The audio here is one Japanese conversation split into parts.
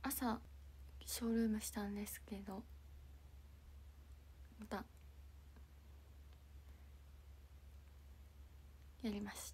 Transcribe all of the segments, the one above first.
朝ショールームしたんですけど、またやりました。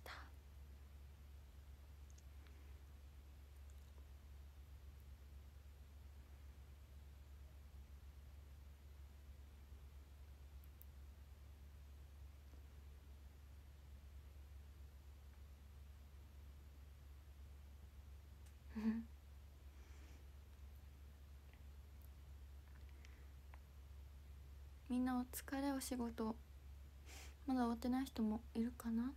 みんなお疲れ。お仕事まだ終わってない人もいるかな。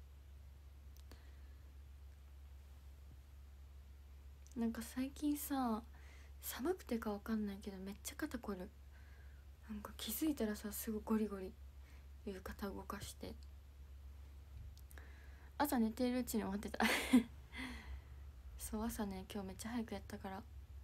なんか最近さ、寒くてかわかんないけどめっちゃ肩こる。なんか気づいたらさ、すぐゴリゴリいう肩動かして、朝寝ているうちに終わってたそう、朝ね、今日めっちゃ早くやったから。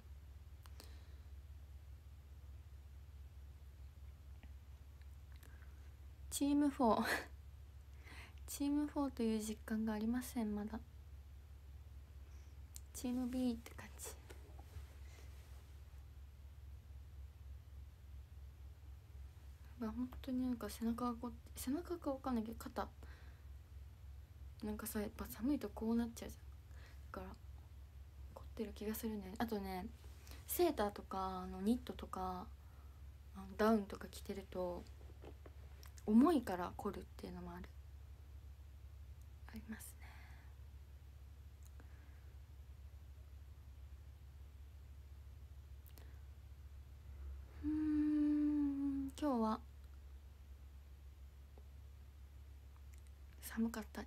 チーム4チーム4という実感がありません。まだチーム B って感じ。本当になんか背中かわかんないけど、肩なんかさ、やっぱ寒いとこうなっちゃうじゃん。だから凝ってる気がするね。あとね、セーターとかニットとかダウンとか着てると重いから凝るっていうのもありますね。今日は寒かったです。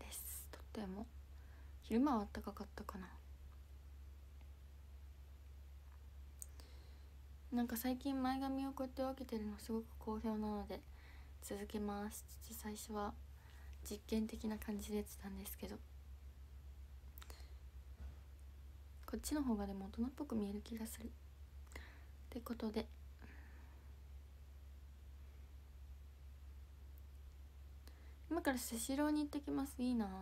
とっても。昼間は暖かかったかな。なんか最近前髪をこうやって分けてるのすごく好評なので続けます。最初は実験的な感じでやってたんですけど、こっちの方がでも大人っぽく見える気がする。ってことで、今からスシローに行ってきます。いいな、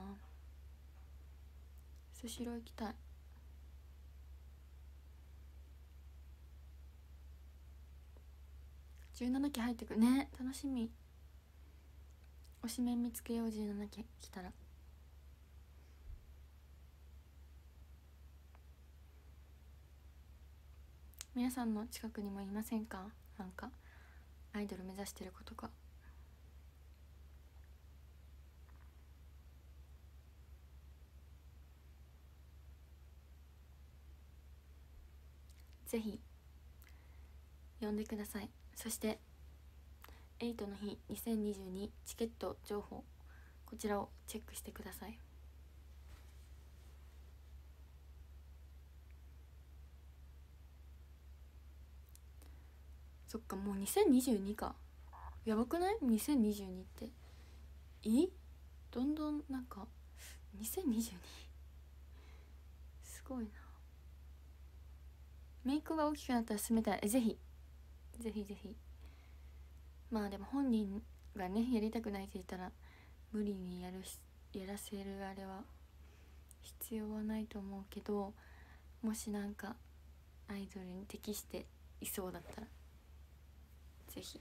スシロー行きたい。17期入ってくるね、楽しみ。推しメン見つけよう。17期来たら。皆さんの近くにもいませんか？なんかアイドル目指してる子とか。ぜひ呼んでください。そして8の日2022チケット情報、こちらをチェックしてください。そっか、もう2022か。やばくない？ 2022 ってどんどんなんか2022すごいな。メイクが大きくなったら進めたい。ぜひぜひぜひ。まあでも本人がね、やりたくないって言ったら無理にやらせるあれは必要はないと思うけど、もしなんかアイドルに適していそうだったらぜひ。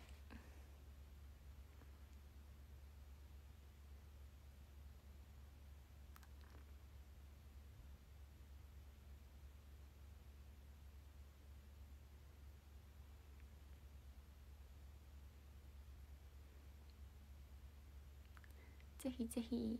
ぜひぜひ。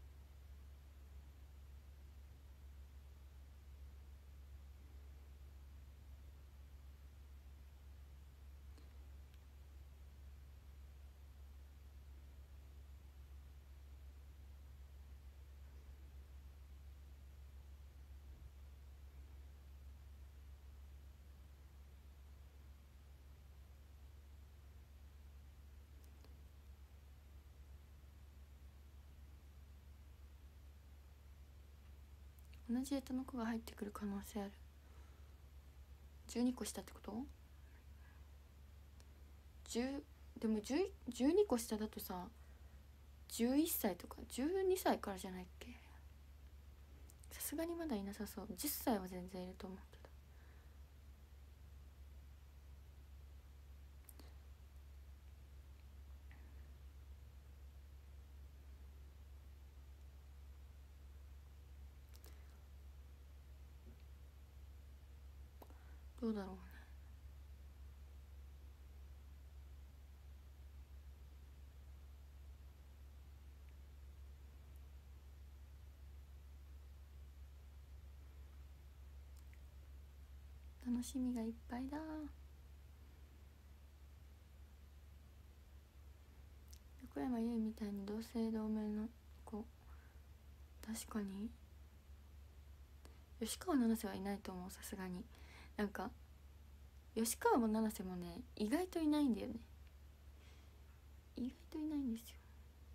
同じ枝の子が入ってくる可能性ある。12個下ってこと？でも12個下だとさ、11歳とか12歳からじゃないっけ？さすがにまだいなさそう。10歳は全然いると思うけど。 どうだろうね。楽しみがいっぱいだ。横山由依みたいに同姓同名の子、確かに吉川七瀬はいないと思う、さすがに。なんか吉川も七瀬もね、意外といないんだよね。意外といないんですよ、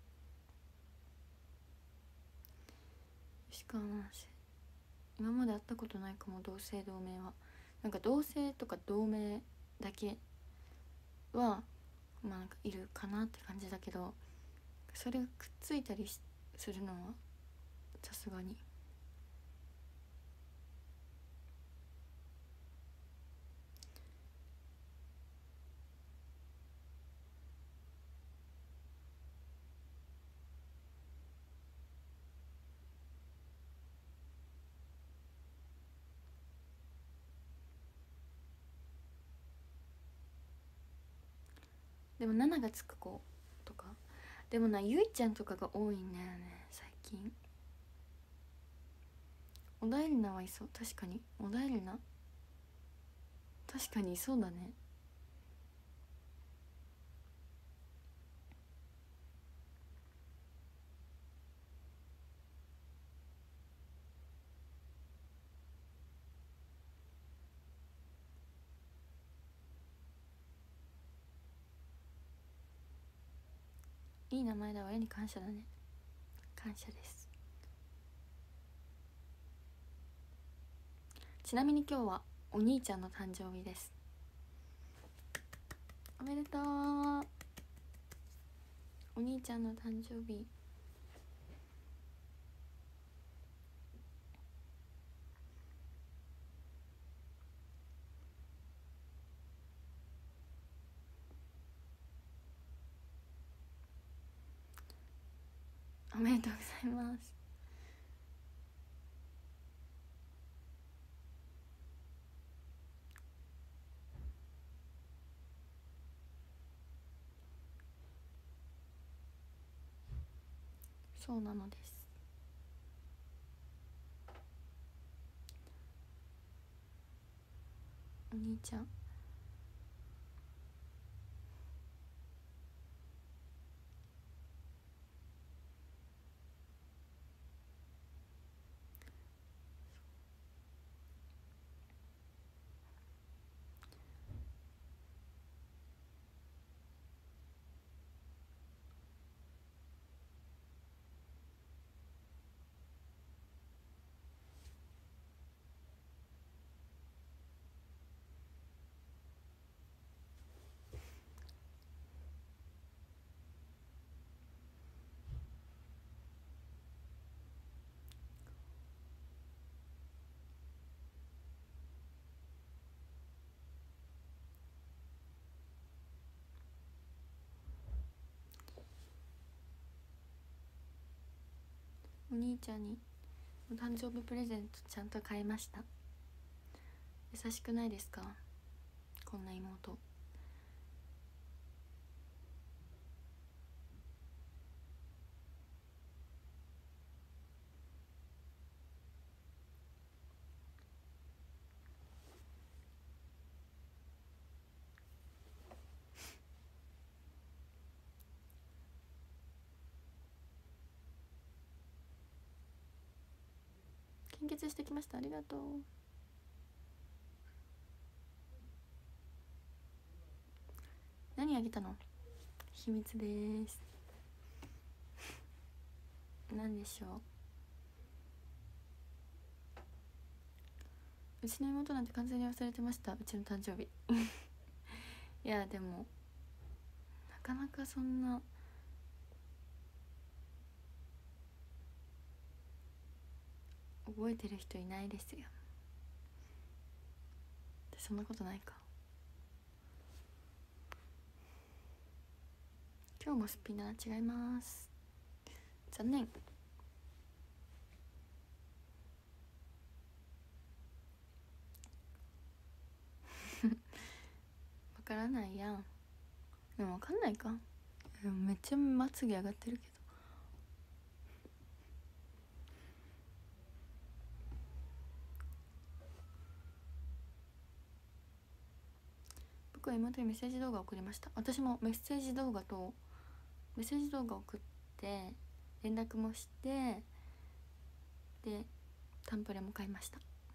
吉川七瀬。今まで会ったことないかも、同姓同名は。なんか同姓とか同名だけはまあなんかいるかなって感じだけど、それがくっついたりするのはさすがに。でも7がつく子とか、でもな、ゆいちゃんとかが多いんだよね最近。小田エリナはいそう。確かに小田エリナ、確かにいそうだね。いい名前だわ、絵に感謝だね。感謝です。ちなみに今日はお兄ちゃんの誕生日です。おめでとう。お兄ちゃんの誕生日。おめでとうございます。そうなのです。お兄ちゃん、お兄ちゃんにお誕生日プレゼントちゃんと買いました。優しくないですか、こんな妹。献血してきました、ありがとう。何あげたの？秘密です。何でしょう。うちの妹なんて完全に忘れてました、うちの誕生日。いやでもなかなかそんな覚えてる人いないですよ。そんなことないか。今日もすっぴんだな、違います、残念。 からないやん。でも分かんないか。でもめっちゃまつげ上がってるけど。僕は妹にメッセージ動画を送りました。私もメッセージ動画を送って連絡もして、でタンプレも買いました。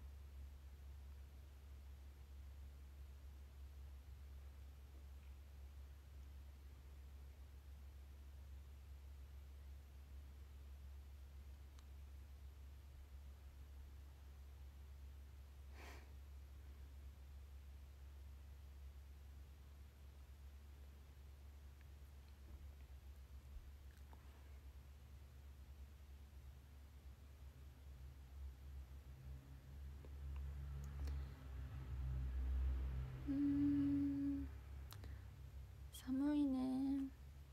寒いね。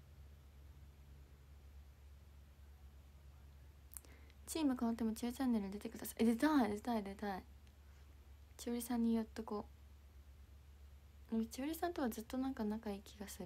チーム変わっても千代チャンネル出てください。出たい。千織さんにやっとこう。千織さんとはずっとなんか仲いい気がする。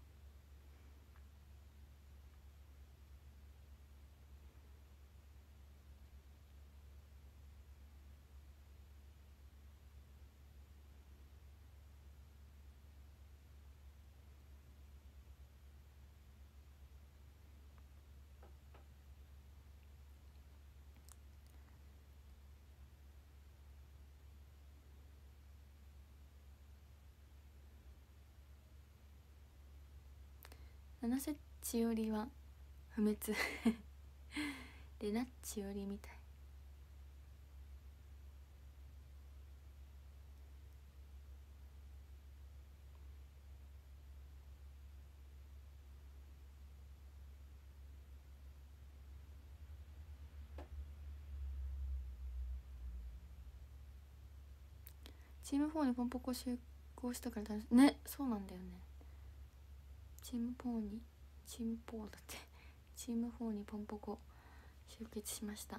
七瀬千織は不滅レナ千織みたい。チーム4にポンポコ集合したからね。そうなんだよね。チーム4だってチーム4にポンポコ集結しました。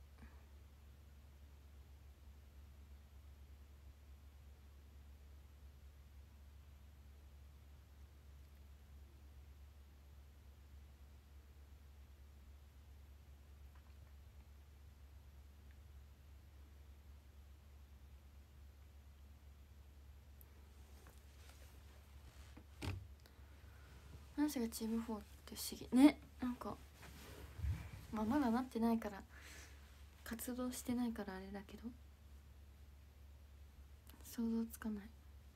話がチーム4って不思議ね。なんかまあまだなってないから活動してないからあれだけど想像つかない。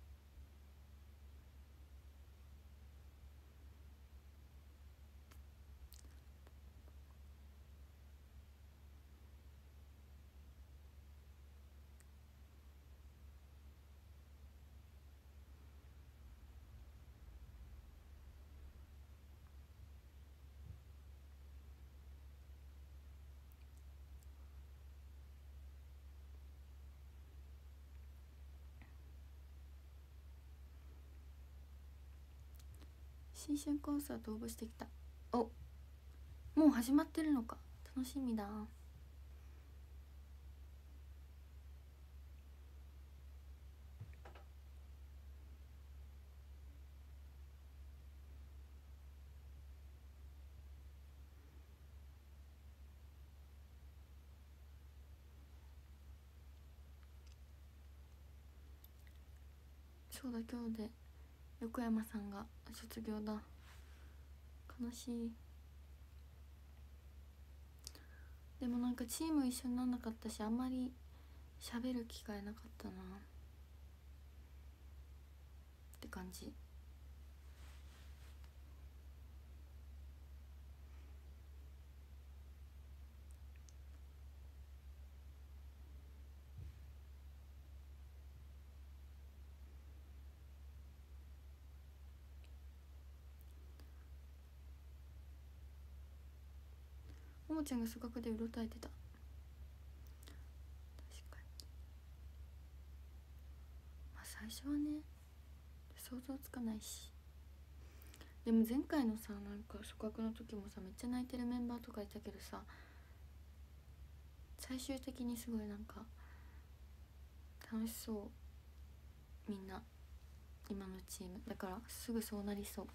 新春コンサート応募してきた。お、もう始まってるのか。楽しみだ。そうだ、今日で横山さんが卒業だ。悲しい。でもなんかチーム一緒になんなかったし、あんまり喋る機会なかったなって感じ。ももちゃんが数学でうろたえてた。確かに。まあ最初はね想像つかないし。でも前回のさ、なんか数学の時もさ、めっちゃ泣いてるメンバーとかいたけどさ、最終的にすごいなんか楽しそう、みんな今のチームだからすぐそうなりそう。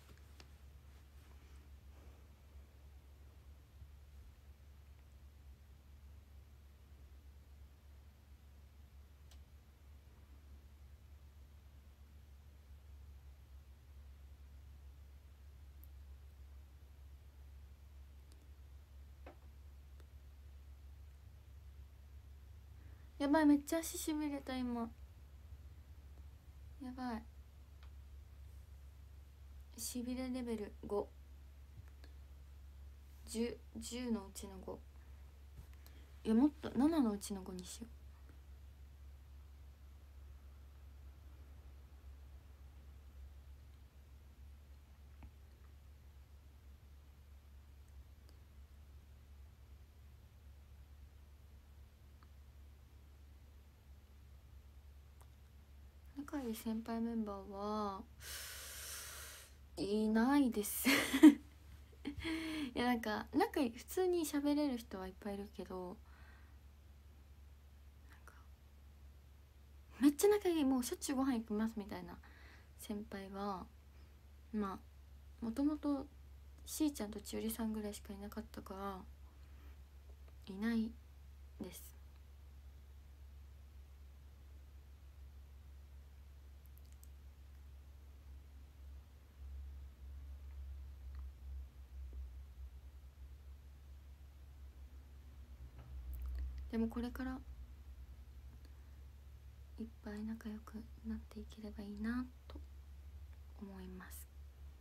やばい、めっちゃ足しびれた今。やばい、しびれレベル5、10のうちの5。いやもっと7のうちの5にしよう。仲いい先輩メンバーはいないですいやなんか仲いい普通に喋れる人はいっぱいいるけど、なんかめっちゃ仲いい、もうしょっちゅうご飯行きますみたいな先輩はまあもともとしーちゃんと千織さんぐらいしかいなかったからいないです。でもこれからいっぱい仲良くなっていければいいなと思います。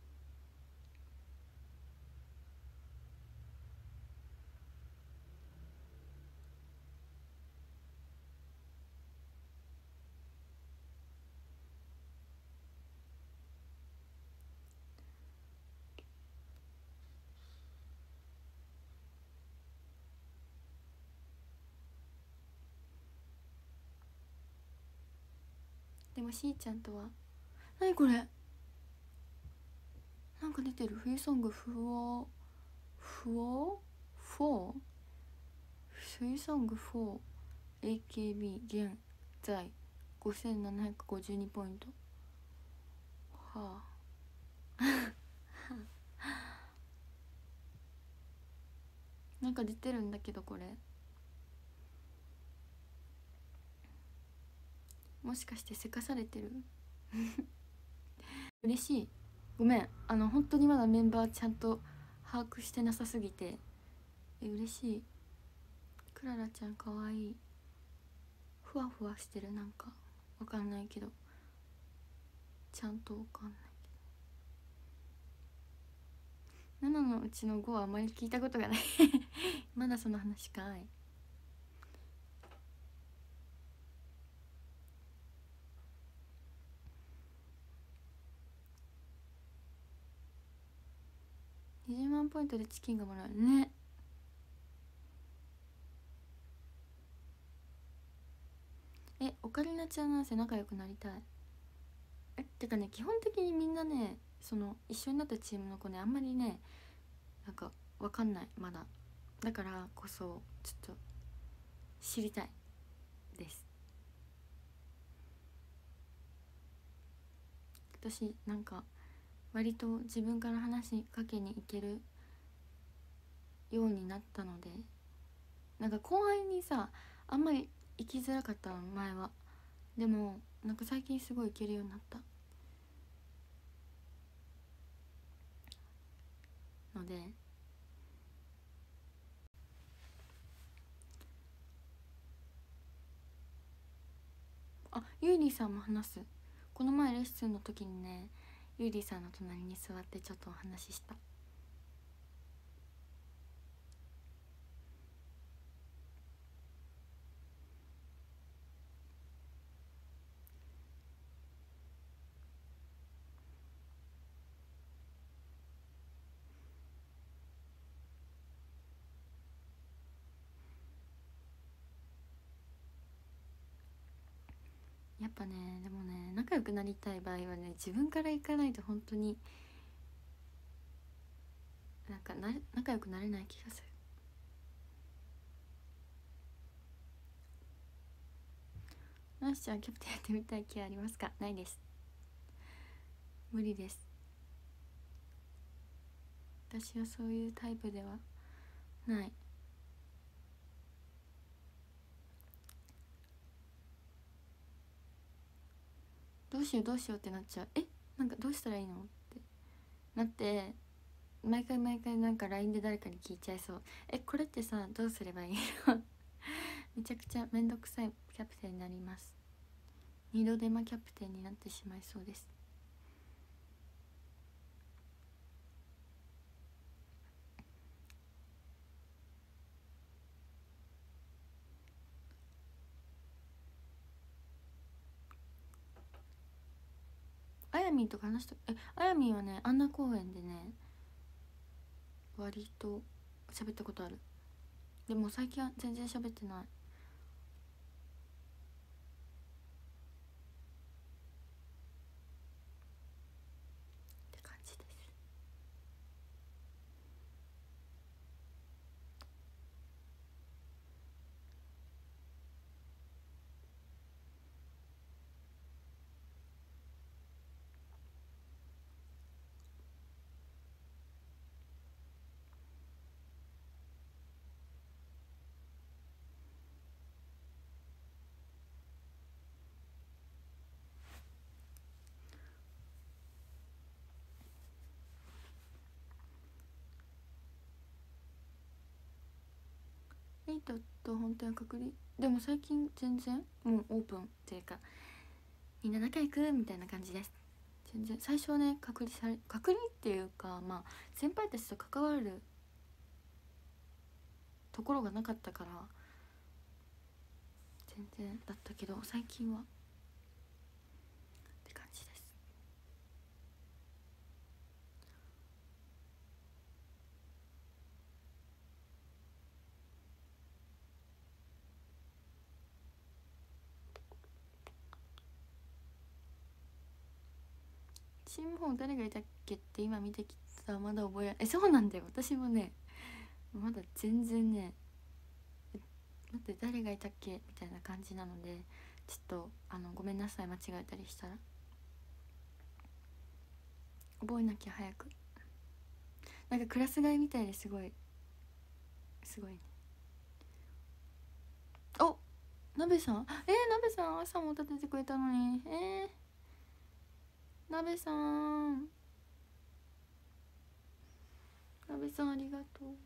でもしーちゃんとは何これ、なんか出てる。冬ソング4冬ソング 4AKB 現在5752ポイント。はあなんか出てるんだけど、これもしかしてせかされてる嬉しい。ごめん、本当にまだメンバーちゃんと把握してなさすぎて嬉しい。クララちゃんかわいい。ふわふわしてる。なんかわかんないけど、ちゃんとわかんないけど7のうちの5はあまり聞いたことがないまだその話かい。20万ポイントでチキンがもらえるね。オカリナちゃんなんせ仲良くなりたい。てかね、基本的にみんなね、その一緒になったチームの子ね、あんまりねなんかわかんないまだ。だからこそちょっと知りたいです。私なんか割と自分から話しかけに行けるようになったので、なんか後輩にさあんまり行きづらかったの前は。でもなんか最近すごい行けるようになったので、ゆいりさんも話す。この前レッスンの時にね、ゆいりさんの隣に座ってちょっとお話しした。やっぱね、でもね、仲良くなりたい場合はね、自分から行かないと本当になんか仲良くなれない気がする。なしちゃん、キャプテンやってみたい気ありますか？ないです。 無理です。私はそういうタイプではない。どうしようどうしようってなっちゃう。なんかどうしたらいいのってなって、毎回なんか LINE で誰かに聞いちゃいそう。これってさどうすればいいのめちゃくちゃめんどくさいキャプテンになります。二度手間キャプテンになってしまいそうです。あやみんとか話した。あやみんはね、アンナ公園でね割と喋ったことある。でも最近は全然喋ってないって感じです。エイトと本当は隔離でも最近全然もうオープンっていうか、みんな仲良くみたいな感じです。全然最初はね隔離っていうか、まあ先輩たちと関わるところがなかったから全然だったけど、最近はって感じです。チーム4誰がいたっけって今見てきた。まだ覚えそうなんだよ。私もねまだ全然ね、待って誰がいたっけみたいな感じなので、ちょっとごめんなさい、間違えたりしたら。覚えなきゃ早く。なんかクラス替えみたいですごいすごいね。お、なべさん、なべさん朝も立ててくれたのに。なべさん、なべさんありがとう、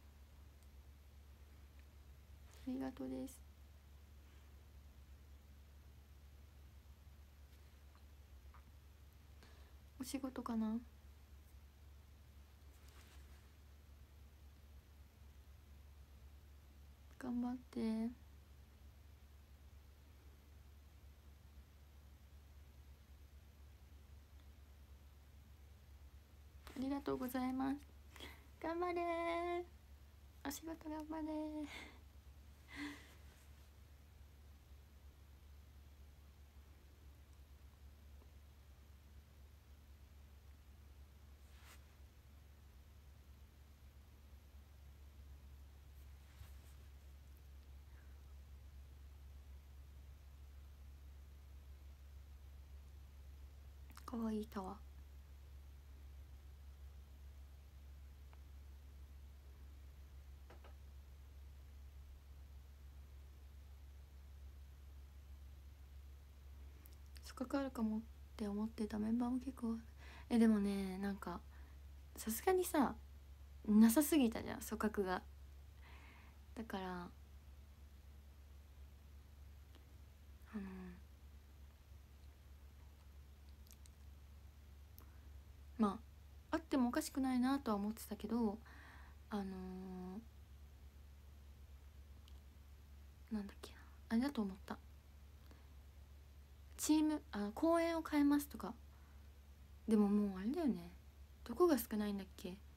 ありがとうです。お仕事かな。頑張って。ありがとうございます。頑張れー、お仕事頑張れー。かわいいタワー。かかるかもって思ってたメンバーも結構。でもね、なんかさすがにさなさすぎたじゃん、組閣が。だからまああってもおかしくないなとは思ってたけど、なんだっけな、あれだと思った。チーム公演を変えますとか。でももうあれだよね、どこが少ないんだっけ。なん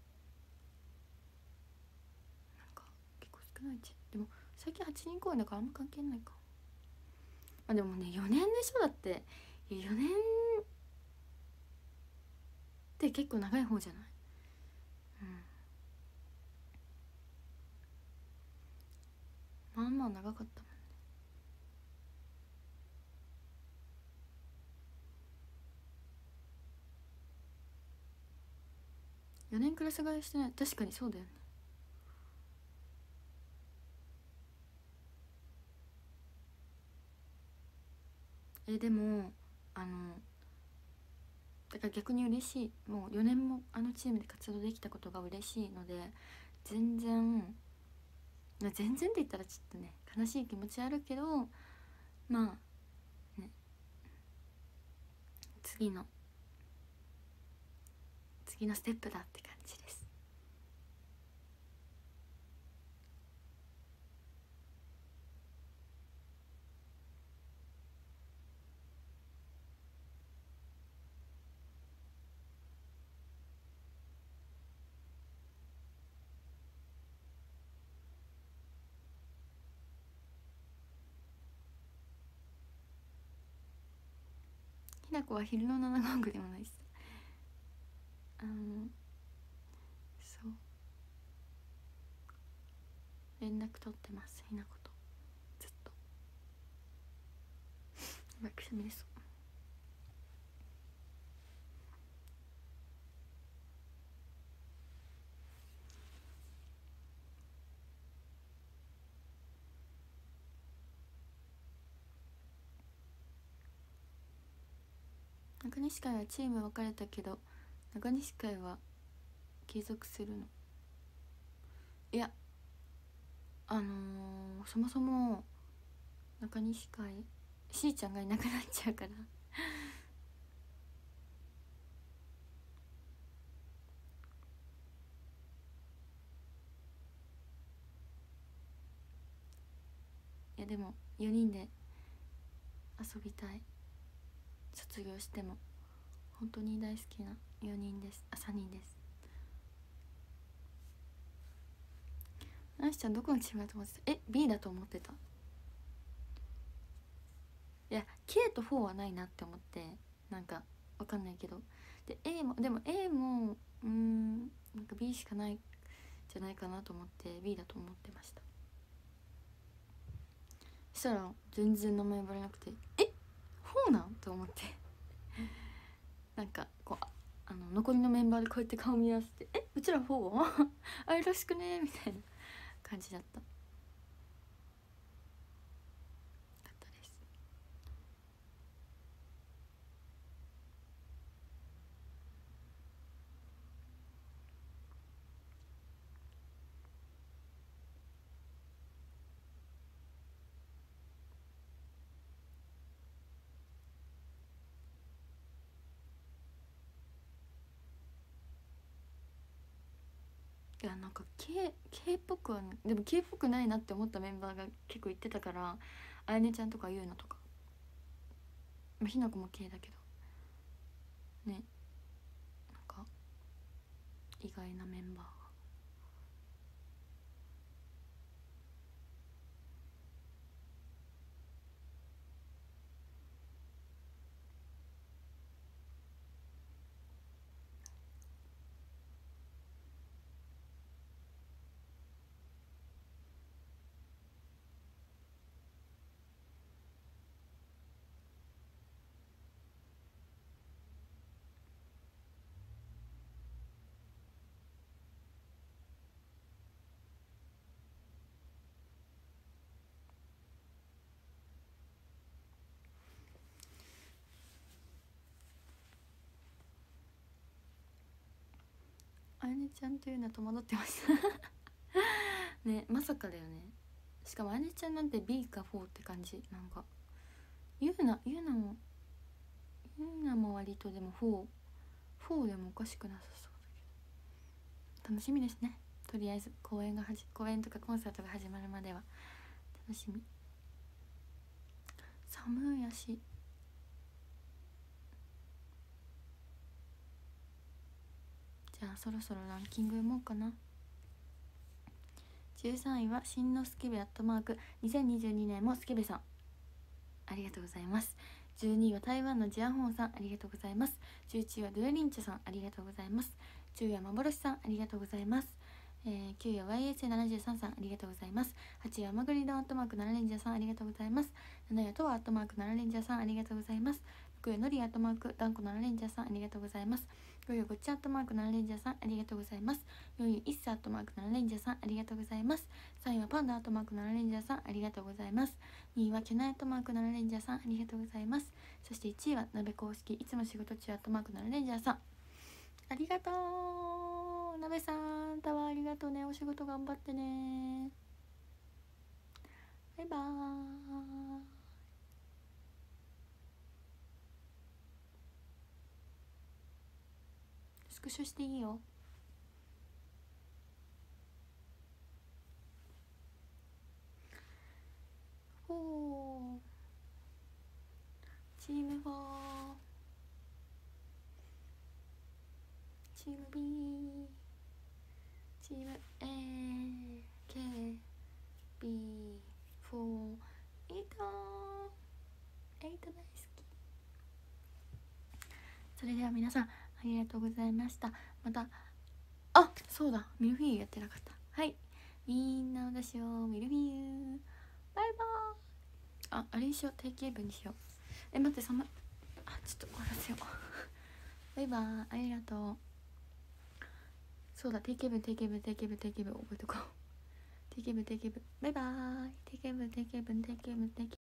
か結構少ないでも最近8人公演だからあんま関係ないか。まあでもね4年でしょ。だって4年って結構長い方じゃない。まあまあ長かったもん。 4年クラス替えしてない。確かにそうだよね。でもだから逆に嬉しい。もう4年もあのチームで活動できたことが嬉しいので、全然全然って言ったらちょっとね悲しい気持ちあるけど、まあね、次のステップだって感じです。ひなこは昼の7号でもないし、そう連絡取ってます、ひなことずっと。やばい、くしゃみです。中西会はチーム分かれたけど中西会は継続するの？いや、そもそも中西会しーちゃんがいなくなっちゃうからいやでも4人で遊びたい。卒業しても本当に大好きな4人です。3人です。なしちゃんどこのチームだと思ってた？B だと思ってた。いや K と4はないなって思って、なんかわかんないけど、で A もなんか B しかないじゃないかなと思って B だと思ってました。そしたら全然名前呼ばれなくて4なんと思ってなんかこう残りのメンバーでこうやって顔見合わせてうちら 4? あれよろしくねみたいな感じだったです。いやなんか K っぽくはでも K っぽくないなって思ったメンバーが結構いってたから、あやねちゃんとかゆうなとか、まあ、ひなこも K だけどね、なんか意外なメンバーが。あやねちゃんというのは戸惑ってましたね、まさかだよね。しかもあやねちゃんなんて B か4って感じ。なんかゆうなも割とでも4でもおかしくなさそうだけど、楽しみですね。とりあえず公演とかコンサートが始まるまでは楽しみ。寒いやし。じゃあそろそろランキング読もうかな。13位はしんのすけべ@2022年もすけべさん、ありがとうございます。12位は台湾のジアホンさん、ありがとうございます。11位はドゥエリンチョさん、ありがとうございます。10位は幻さん、ありがとうございます。9位は YSA73 さん、ありがとうございます。8位はマグリド7レンジャーさん、ありがとうございます。7位はトワ7レンジャーさん、ありがとうございます。6位はノリダンコ7レンジャーさん、ありがとうございます。 よゆごっちアットマーク7レンジャーさんありがとうございます。よゆいっさアットマーク7レンジャーさんありがとうございます。3位はパンダアットマーク7レンジャーさんありがとうございます。2位はキャナアットマーク7レンジャーさんありがとうございます。そして1位は鍋公式いつも仕事中アットマーク7レンジャーさんありがとう。鍋さんタワーありがとうね。お仕事頑張ってね。バイバーイ。スクショしていいよ。おーチーム4チーム B チーム AKB4 エイト大好き。それでは皆さんありがとうございました。またそうだミルフィーユやってなかった。はいみんな私をミルフィーユバイバーイ。あれにしよう定型文にしよう。待ってちょっと終わらせようバイバーイありがとう。そうだ定型文覚えとこう定型文バイバーイ定型文